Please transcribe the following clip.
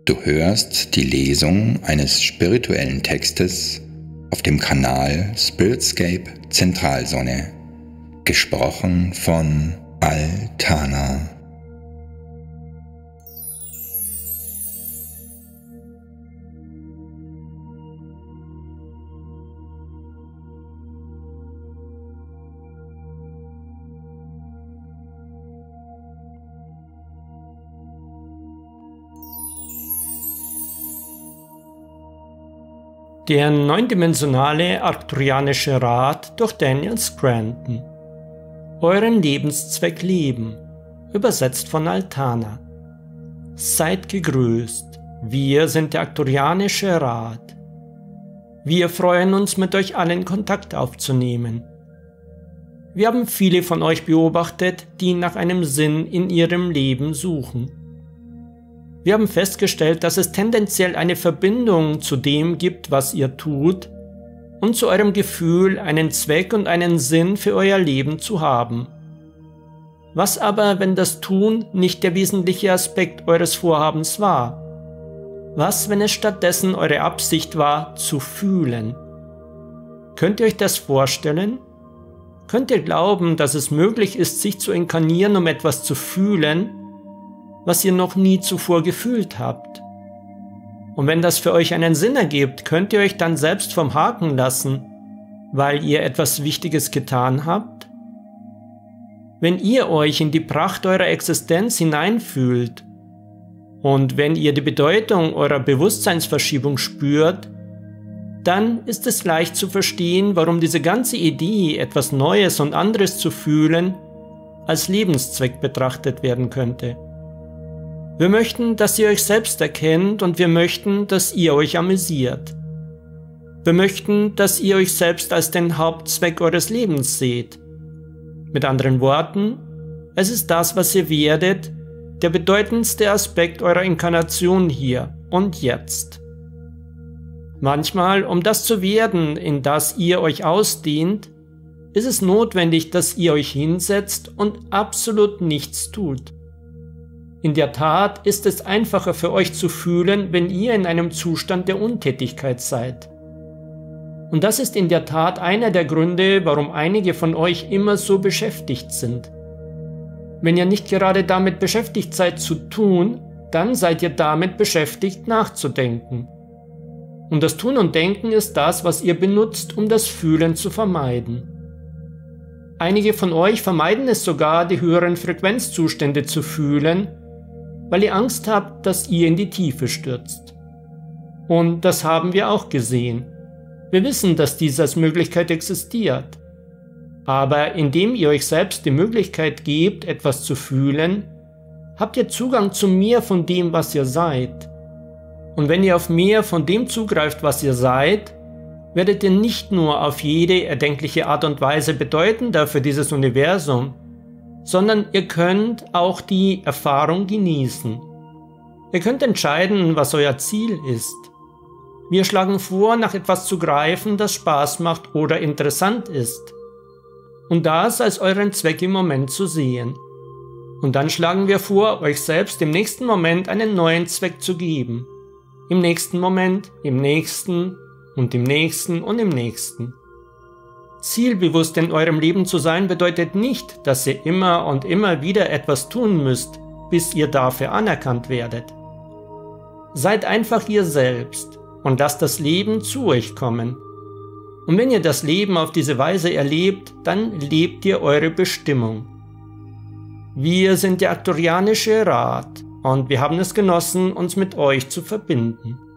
Du hörst die Lesung eines spirituellen Textes auf dem Kanal Spiritscape Zentralsonne, gesprochen von Altana. Der neundimensionale arcturianische Rat durch Daniel Scranton. Euren Lebenszweck leben, übersetzt von Altana. Seid gegrüßt, wir sind der arcturianische Rat. Wir freuen uns, mit euch allen Kontakt aufzunehmen. Wir haben viele von euch beobachtet, die nach einem Sinn in ihrem Leben suchen. Wir haben festgestellt, dass es tendenziell eine Verbindung zu dem gibt, was ihr tut, und zu eurem Gefühl, einen Zweck und einen Sinn für euer Leben zu haben. Was aber, wenn das Tun nicht der wesentliche Aspekt eures Vorhabens war? Was, wenn es stattdessen eure Absicht war, zu fühlen? Könnt ihr euch das vorstellen? Könnt ihr glauben, dass es möglich ist, sich zu inkarnieren, um etwas zu fühlen, was ihr noch nie zuvor gefühlt habt? Und wenn das für euch einen Sinn ergibt, könnt ihr euch dann selbst vom Haken lassen, weil ihr etwas Wichtiges getan habt? Wenn ihr euch in die Pracht eurer Existenz hineinfühlt und wenn ihr die Bedeutung eurer Bewusstseinsverschiebung spürt, dann ist es leicht zu verstehen, warum diese ganze Idee, etwas Neues und anderes zu fühlen, als Lebenszweck betrachtet werden könnte. Wir möchten, dass ihr euch selbst erkennt und wir möchten, dass ihr euch amüsiert. Wir möchten, dass ihr euch selbst als den Hauptzweck eures Lebens seht. Mit anderen Worten, es ist das, was ihr werdet, der bedeutendste Aspekt eurer Inkarnation hier und jetzt. Manchmal, um das zu werden, in das ihr euch ausdehnt, ist es notwendig, dass ihr euch hinsetzt und absolut nichts tut. In der Tat ist es einfacher für euch zu fühlen, wenn ihr in einem Zustand der Untätigkeit seid. Und das ist in der Tat einer der Gründe, warum einige von euch immer so beschäftigt sind. Wenn ihr nicht gerade damit beschäftigt seid zu tun, dann seid ihr damit beschäftigt nachzudenken. Und das Tun und Denken ist das, was ihr benutzt, um das Fühlen zu vermeiden. Einige von euch vermeiden es sogar, die höheren Frequenzzustände zu fühlen, weil ihr Angst habt, dass ihr in die Tiefe stürzt. Und das haben wir auch gesehen. Wir wissen, dass dies als Möglichkeit existiert. Aber indem ihr euch selbst die Möglichkeit gebt, etwas zu fühlen, habt ihr Zugang zu mehr von dem, was ihr seid. Und wenn ihr auf mehr von dem zugreift, was ihr seid, werdet ihr nicht nur auf jede erdenkliche Art und Weise bedeutender für dieses Universum, sondern ihr könnt auch die Erfahrung genießen. Ihr könnt entscheiden, was euer Ziel ist. Wir schlagen vor, nach etwas zu greifen, das Spaß macht oder interessant ist. Und das als euren Zweck im Moment zu sehen. Und dann schlagen wir vor, euch selbst im nächsten Moment einen neuen Zweck zu geben. Im nächsten Moment, im nächsten und im nächsten und im nächsten. Zielbewusst in eurem Leben zu sein bedeutet nicht, dass ihr immer und immer wieder etwas tun müsst, bis ihr dafür anerkannt werdet. Seid einfach ihr selbst und lasst das Leben zu euch kommen. Und wenn ihr das Leben auf diese Weise erlebt, dann lebt ihr eure Bestimmung. Wir sind der arcturianische Rat und wir haben es genossen, uns mit euch zu verbinden.